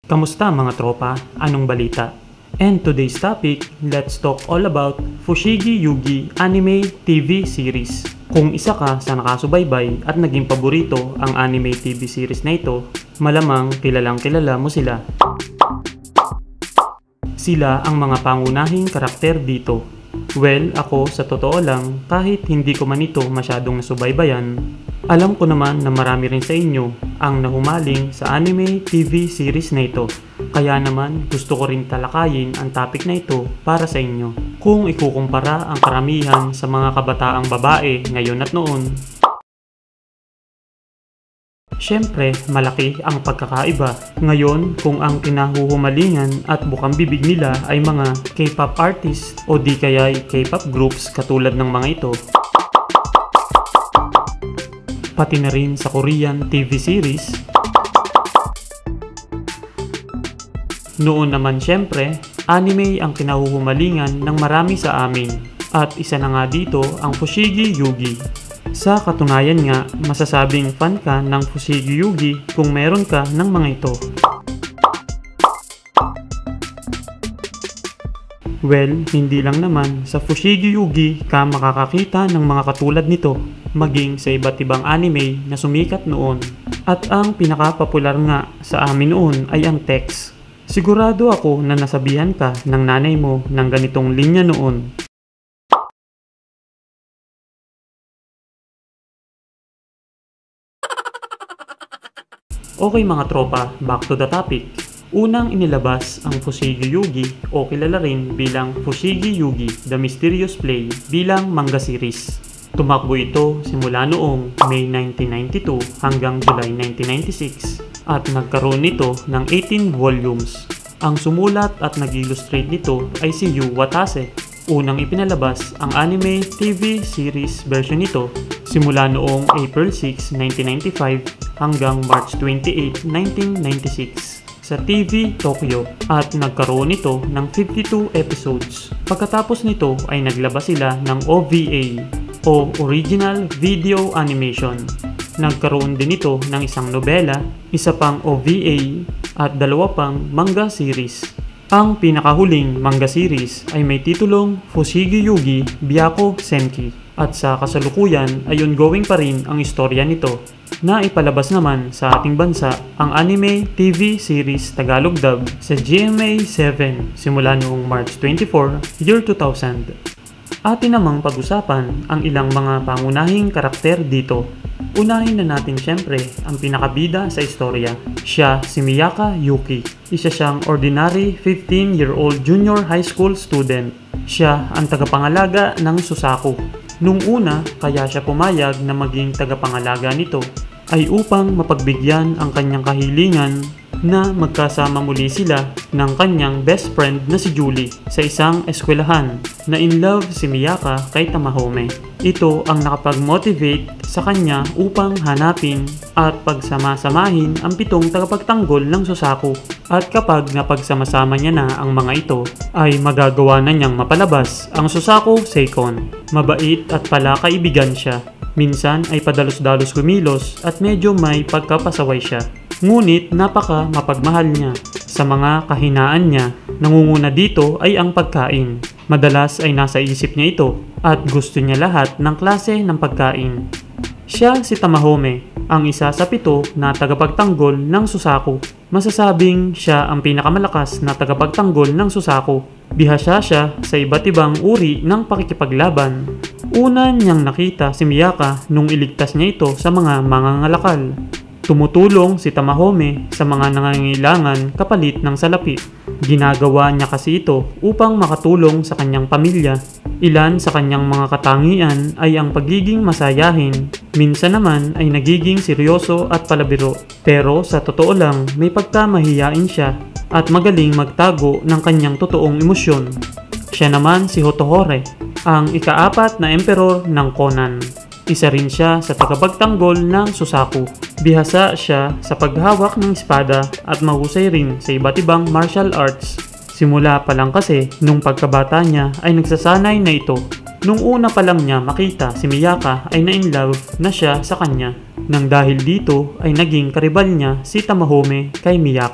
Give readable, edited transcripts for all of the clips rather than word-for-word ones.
Kamusta mga tropa? Anong balita? And today's topic, let's talk all about Fushigi Yuugi anime TV series. Kung isa ka sa nakasubaybay at naging paborito ang anime TV series na ito, malamang kilalang kilala mo sila. Sila ang mga pangunahing karakter dito. Well, ako sa totoo lang, kahit hindi ko man ito masyadong nasubaybayan, alam ko naman na marami rin sa inyo ang nahumaling sa anime TV series na ito. Kaya naman gusto ko rin talakayin ang topic na ito para sa inyo. Kung ikukumpara ang karamihan sa mga kabataang babae ngayon at noon, syempre, malaki ang pagkakaiba. Ngayon, kung ang kinahuhumalingan at bukang bibig nila ay mga K-pop artists o di kaya'y K-pop groups katulad ng mga ito, pati na rin sa Korean TV series, noon naman syempre, anime ang kinahuhumalingan ng marami sa amin. At isa na nga dito ang Fushigi Yuugi. Sa katunayan nga, masasabing fan ka ng Fushigi Yuugi kung meron ka ng mga ito. Well, hindi lang naman sa Fushigi Yuugi ka makakakita ng mga katulad nito, maging sa iba't ibang anime na sumikat noon. At ang pinakapopular nga sa amin noon ay ang text. Sigurado ako na nasabihan ka ng nanay mo ng ganitong linya noon. Okay mga tropa, back to the topic. Unang inilabas ang Fushigi Yuugi o kilala rin bilang Fushigi Yuugi The Mysterious Play bilang manga series. Tumakbo ito simula noong May 1992 hanggang July 1996 at nagkaroon nito ng 18 volumes. Ang sumulat at nag-illustrate nito ay si Yu Watase. Unang ipinalabas ang anime TV series version nito simula noong April 6, 1995 hanggang March 28, 1996 sa TV Tokyo at nagkaroon nito ng 52 episodes. Pagkatapos nito ay naglabas sila ng OVA o Original Video Animation. Nagkaroon din ito ng isang nobela, isa pang OVA at dalawa pang manga series. Ang pinakahuling manga series ay may titulong Fushigi Yuugi Byako Senki at sa kasalukuyan ay ongoing pa rin ang istorya nito. Naipalabas naman sa ating bansa ang anime TV series Tagalog dub sa GMA 7 simula noong March 24, year 2000. Atin namang pag-usapan ang ilang mga pangunahing karakter dito. Unahin na natin syempre ang pinakabida sa istorya. Siya si Miyaka Yuki. Isa siyang ordinary 15-year-old junior high school student. Siya ang tagapangalaga ng Susaku. Nung una, kaya siya pumayag na maging tagapangalaga nito ay upang mapagbigyan ang kanyang kahilingan na magkasama muli sila ng kanyang best friend na si Julie sa isang eskwelahan na in love si Miyaka kay Tamahome. Ito ang nakapag-motivate sa kanya upang hanapin at pagsama-samahin ang 7 tagapagtanggol ng Susaku. At kapag napagsama-sama niya na ang mga ito, ay magagawa na niyang mapalabas ang Susaku Seikon. Mabait at palakaibigan siya. Minsan ay padalos-dalos kumilos at medyo may pagkapasaway siya. Ngunit napaka mapagmahal niya. Sa mga kahinaan niya, nangunguna dito ay ang pagkain. Madalas ay nasa isip niya ito at gusto niya lahat ng klase ng pagkain. Siya si Tamahome, ang isa sa 7 na tagapagtanggol ng Susaku. Masasabing siya ang pinakamalakas na tagapagtanggol ng Susaku. Bihasa siya sa iba't ibang uri ng pakikipaglaban. Una niyang nakita si Miyaka nung iligtas niya ito sa mga mangangalakal. Tumutulong si Tamahome sa mga nangangailangan kapalit ng salapi. Ginagawa niya kasi ito upang makatulong sa kanyang pamilya. Ilan sa kanyang mga katangian ay ang pagiging masayahin. Minsan naman ay nagiging seryoso at palabiro. Pero sa totoo lang, may pagkamahiyain siya at magaling magtago ng kanyang totoong emosyon. Siya naman si Hotohore, ang ika-4 na emperor ng Conan. Isa rin siya sa tagapagtanggol ng Susaku. Bihasa siya sa paghawak ng espada at mahusay rin sa iba't ibang martial arts. Simula pa lang kasi nung pagkabata niya ay nagsasanay na ito. Nung una pa lang niya makita si Miyaka ay na-inlove na siya sa kanya. Nang dahil dito ay naging karibal niya si Tamahome kay Miyaka.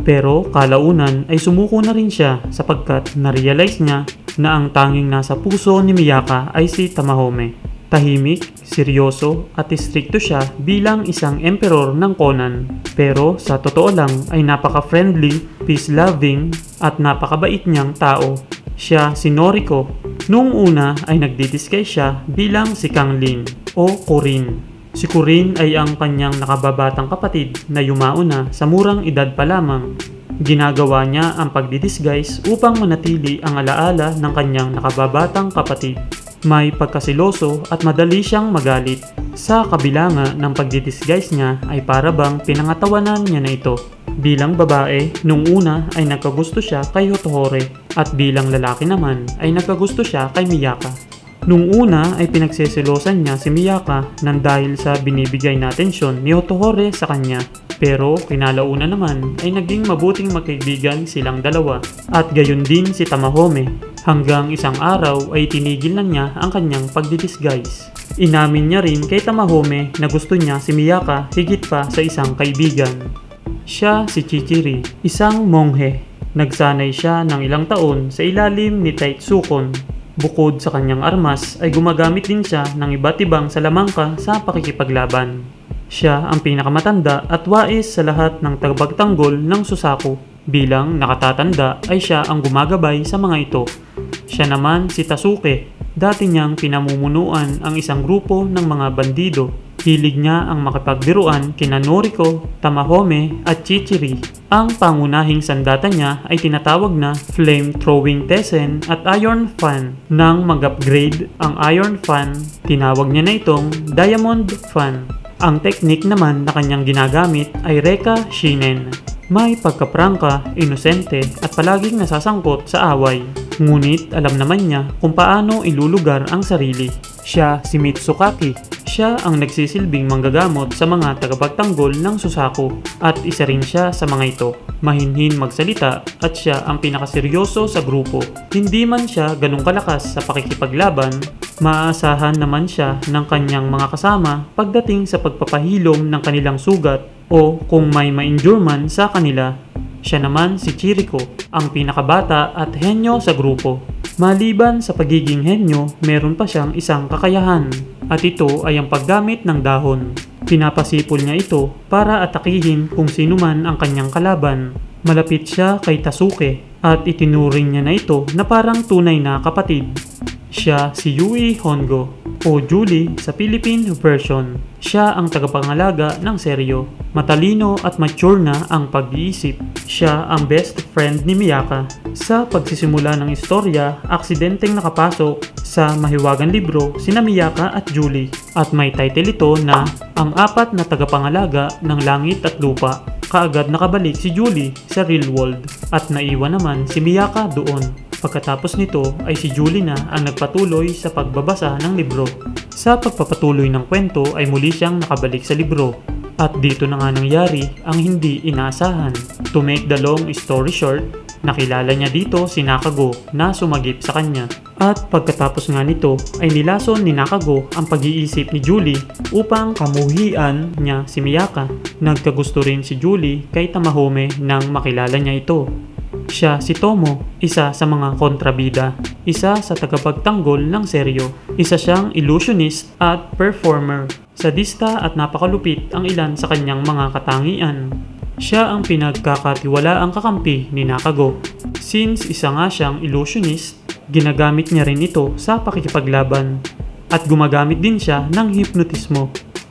Pero kalaunan ay sumuko na rin siya sapagkat na-realize niya na ang tanging nasa puso ni Miyaka ay si Tamahome. Tahimik, seryoso at istrikto siya bilang isang emperor ng Conan. Pero sa totoo lang ay napaka-friendly, peace-loving at napakabait niyang tao. Siya si Noriko. Noong una ay nagdi-disguise siya bilang si Kanglin o Kurin. Si Kurin ay ang kanyang nakababatang kapatid na yumao na sa murang edad pa lamang. Ginagawa niya ang pagdidisguise upang manatili ang alaala ng kanyang nakababatang kapatid. May pagkasiloso at madali siyang magalit. Sa kabila nga ng pagdidisguise niya ay para bang pinangatawanan niya na ito. Bilang babae, nung una ay nagkagusto siya kay Hotohore at bilang lalaki naman ay nagkagusto siya kay Miyaka. Nung una ay pinagseselosan niya si Miyaka nang dahil sa binibigay na atensyon ni Hotohore sa kanya. Pero kinalauna naman ay naging mabuting magkaibigan silang dalawa at gayon din si Tamahome. Hanggang isang araw ay tinigil na niya ang kanyang pagdidisguise. Inamin niya rin kay Tamahome na gusto niya si Miyaka higit pa sa isang kaibigan. Siya si Chichiri, isang monghe. Nagsanay siya ng ilang taon sa ilalim ni Taitsukon. Bukod sa kanyang armas ay gumagamit din siya ng iba't ibang salamangka sa pakikipaglaban. Siya ang pinakamatanda at wais sa lahat ng tagapagtanggol ng Susaku. Bilang nakatatanda ay siya ang gumagabay sa mga ito. Siya naman si Tasuke. Dati niyang pinamumunuan ang isang grupo ng mga bandido. Hilig niya ang makipagbiruan kina Noriko, Tamahome at Chichiri. Ang pangunahing sandata niya ay tinatawag na Flame Throwing Tessen at Iron Fan. Nang mag-upgrade ang Iron Fan, tinawag niya na itong Diamond Fan. Ang teknik naman na kanyang ginagamit ay Reka Shinen. May pagkaprangka, inosente at palaging nasasangkot sa away. Ngunit alam naman niya kung paano ilulugar ang sarili. Siya si Mitsukaki. Siya ang nagsisilbing manggagamot sa mga tagapagtanggol ng Susaku at isa rin siya sa mga ito. Mahinhin magsalita at siya ang pinakaseryoso sa grupo. Hindi man siya ganong kalakas sa pakikipaglaban, maaasahan naman siya ng kanyang mga kasama pagdating sa pagpapahilom ng kanilang sugat o kung may ma-injure man sa kanila. Siya naman si Chiriko, ang pinakabata at henyo sa grupo. Maliban sa pagiging henyo, meron pa siyang isang kakayahan at ito ay ang paggamit ng dahon. Pinapasipol niya ito para atakihin kung sino man ang kanyang kalaban. Malapit siya kay Tasuke at itinuring niya na ito na parang tunay na kapatid. Siya si Yui Hongo o Julie sa Philippine version. Siya ang tagapangalaga ng seryo. Matalino at mature na ang pag-iisip. Siya ang best friend ni Miyaka. Sa pagsisimula ng istorya, aksidenteng nakapasok sa mahiwagang libro sina Miyaka at Julie at may title ito na Ang Apat na Tagapangalaga ng Langit at Lupa. Kaagad nakabalik si Julie sa real world at naiwan naman si Miyaka doon. Pagkatapos nito ay si Julie na ang nagpatuloy sa pagbabasa ng libro. Sa pagpapatuloy ng kwento ay muli siyang nakabalik sa libro. At dito na nga nangyari ang hindi inaasahan. To make the long story short, nakilala niya dito si Nakago na sumagip sa kanya. At pagkatapos nga nito ay nilason ni Nakago ang pag-iisip ni Julie upang kamuhian niya si Miyaka. Nagkagusto rin si Julie kay Tamahome nang makilala niya ito. Siya si Tomo, isa sa mga kontrabida, isa sa tagapagtanggol ng seryo, isa siyang illusionist at performer, sadista at napakalupit ang ilan sa kanyang mga katangian. Siya ang pinagkakatiwalaang kakampi ni Nakago. Since isa nga siyang illusionist, ginagamit niya rin ito sa pakikipaglaban at gumagamit din siya ng hypnotismo.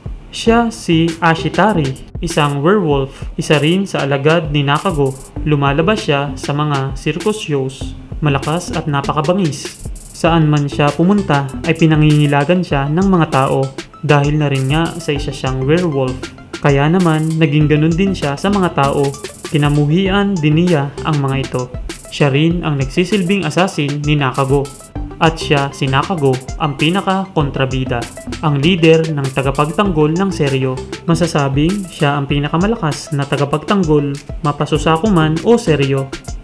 Siya si Ashitari, isang werewolf, isa rin sa alagad ni Nakago. Lumalabas siya sa mga circus shows, malakas at napakabangis. Saan man siya pumunta ay pinangingilagan siya ng mga tao dahil na rin nga sa isa siyang werewolf. Kaya naman naging ganun din siya sa mga tao, kinamuhian din niya ang mga ito. Siya rin ang nagsisilbing assassin ni Nakago. At siya si Nakago ang pinaka-kontrabida, ang leader ng tagapagtanggol ng seryo. Masasabing siya ang pinakamalakas na tagapagtanggol, mapasusaku man o seryo.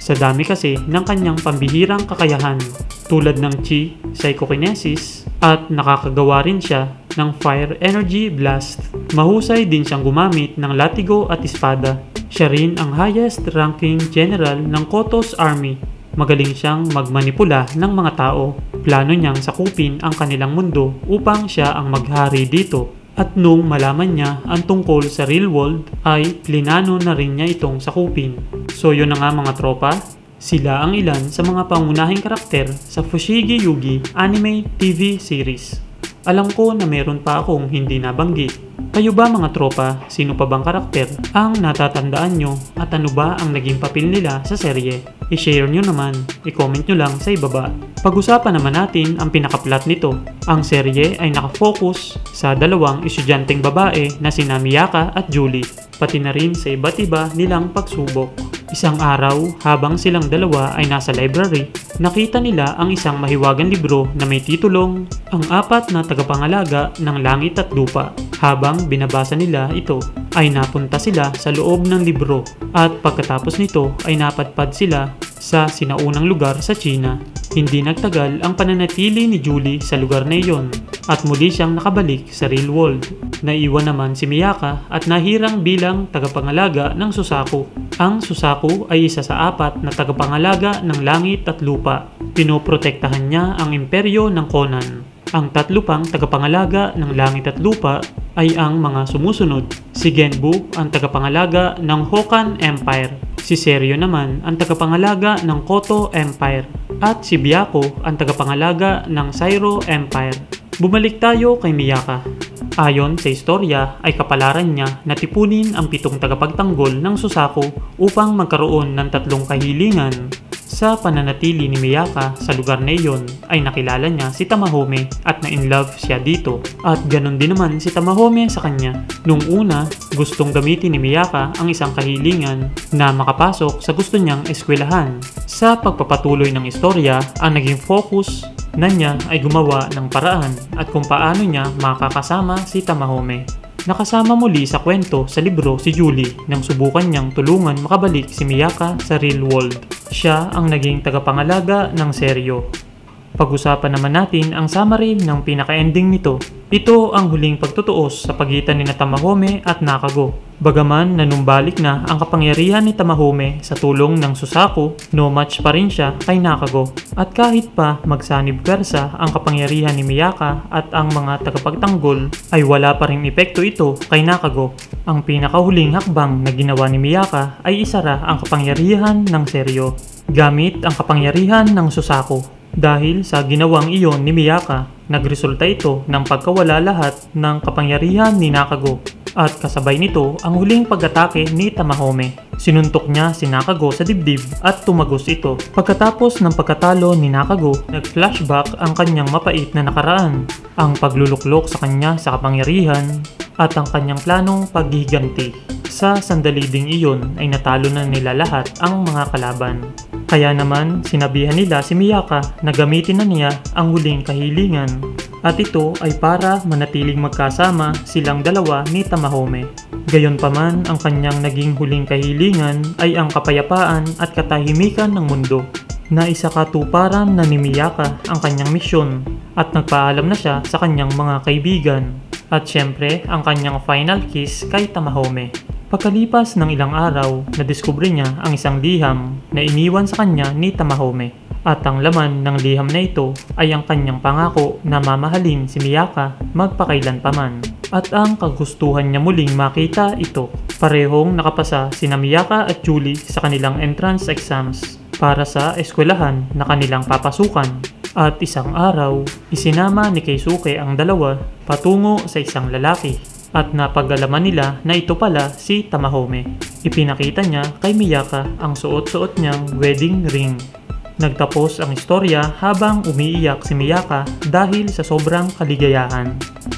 Sa dami kasi ng kanyang pambihirang kakayahan tulad ng chi, psychokinesis, at nakakagawa rin siya ng fire energy blast. Mahusay din siyang gumamit ng latigo at espada. Siya rin ang highest ranking general ng Kotos Army. Magaling siyang magmanipula ng mga tao. Plano niyang sakupin ang kanilang mundo upang siya ang maghari dito. At nung malaman niya ang tungkol sa real world ay plinano na rin niya itong sakupin. So yun na nga mga tropa, sila ang ilan sa mga pangunahing karakter sa Fushigi Yuugi anime TV series. Alam ko na meron pa akong hindi nabanggit. Kayo ba mga tropa, sino pa bang karakter ang natatandaan nyo at ano ba ang naging papel nila sa serye? I-share nyo naman, i-comment nyo lang sa ibaba. Pag-usapan naman natin ang pinakaplot nito. Ang serye ay nakafocus sa dalawang estudyanteng babae na sina Miyaka at Julie, pati na rin sa iba't iba nilang pagsubok. Isang araw, habang silang dalawa ay nasa library, nakita nila ang isang mahiwagang libro na may titulong Ang Apat na Tagapangalaga ng Langit at Lupa. Habang binabasa nila ito, ay napunta sila sa loob ng libro at pagkatapos nito ay napadpad sila sa sinaunang lugar sa China. Hindi nagtagal ang pananatili ni Julie sa lugar na iyon at muli siyang nakabalik sa real world. Naiwan naman si Miyaka at nahirang bilang tagapangalaga ng Susaku. Ang Susaku ay isa sa apat na tagapangalaga ng langit at lupa. Pinoprotektahan niya ang imperyo ng Conan. Ang tatlo pang tagapangalaga ng langit at lupa ay ang mga sumusunod. Si Genbu ang tagapangalaga ng Hokan Empire. Si Seryo naman ang tagapangalaga ng Koto Empire. At si Byako ang tagapangalaga ng Sairo Empire. Bumalik tayo kay Miyaka. Ayon sa istorya ay kapalaran niya na tipunin ang 7 tagapagtanggol ng Susaku upang magkaroon ng 3 kahilingan. Sa pananatili ni Miyaka sa lugar na iyon ay nakilala niya si Tamahome at na-inlove siya dito. At ganon din naman si Tamahome sa kanya. Nung una, gustong gamitin ni Miyaka ang isang kahilingan na makapasok sa gusto niyang eskwelahan. Sa pagpapatuloy ng istorya, ang naging focus na niya ay gumawa ng paraan at kung paano niya makakasama si Tamahome. Nakasama muli sa kwento sa libro si Julie nang subukan niyang tulungan makabalik si Miyaka sa real world. Siya ang naging tagapangalaga ng Seryo. Pag-usapan naman natin ang summary ng pinaka-ending nito. Ito ang huling pagtutuos sa pagitan ni Tamahome at Nakago. Bagaman nanumbalik na ang kapangyarihan ni Tamahome sa tulong ng Susaku, no match pa rin siya kay Nakago. At kahit pa magsanib pwersa ang kapangyarihan ni Miyaka at ang mga tagapagtanggol, ay wala pa rin epekto ito kay Nakago. Ang pinakahuling hakbang na ginawa ni Miyaka ay isara ang kapangyarihan ng Seryo gamit ang kapangyarihan ng Susaku. Dahil sa ginawang iyon ni Miyaka, nagresulta ito ng pagkawala lahat ng kapangyarihan ni Nakago. At kasabay nito ang huling pag-atake ni Tamahome. Sinuntok niya si Nakago sa dibdib at tumagos ito. Pagkatapos ng pagkatalo ni Nakago, nag-flashback ang kanyang mapait na nakaraan, ang pagluluklok sa kanya sa kapangyarihan, at ang kanyang planong paghihiganti. Sa sandali ding iyon ay natalo na nila lahat ang mga kalaban. Kaya naman sinabihan nila si Miyaka na gamitin na niya ang huling kahilingan at ito ay para manatiling magkasama silang dalawa ni Tamahome. Gayonpaman ang kanyang naging huling kahilingan ay ang kapayapaan at katahimikan ng mundo na isa katuparan na ni Miyaka ang kanyang misyon at nagpaalam na siya sa kanyang mga kaibigan at syempre ang kanyang final kiss kay Tamahome. Pagkalipas ng ilang araw, nadiskubre niya ang isang liham na iniwan sa kanya ni Tamahome. At ang laman ng liham na ito ay ang kanyang pangako na mamahalin si Miyaka magpakailanpaman. At ang kagustuhan niya muling makita ito. Parehong nakapasa sina Miyaka at Julie sa kanilang entrance exams para sa eskwelahan na kanilang papasukan. At isang araw, isinama ni Keisuke ang dalawa patungo sa isang lalaki. At napag-alaman nila na ito pala si Tamahome. Ipinakita niya kay Miyaka ang suot-suot niyang wedding ring. Nagtapos ang istorya habang umiiyak si Miyaka dahil sa sobrang kaligayahan.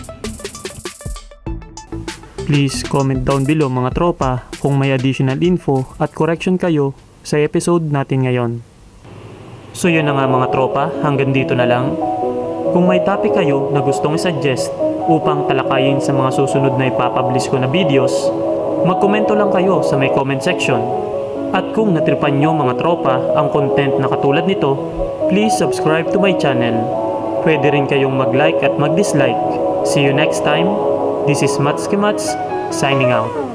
Please comment down below mga tropa kung may additional info at correction kayo sa episode natin ngayon. So yun na nga mga tropa, hanggang dito na lang. Kung may topic kayo na gustong i-suggest upang talakayin sa mga susunod na ipapublish ko na videos, magkomento lang kayo sa may comment section. At kung natripan nyo mga tropa ang content na katulad nito, please subscribe to my channel. Pwede rin kayong mag-like at mag-dislike. See you next time. This is Matskimats, signing out.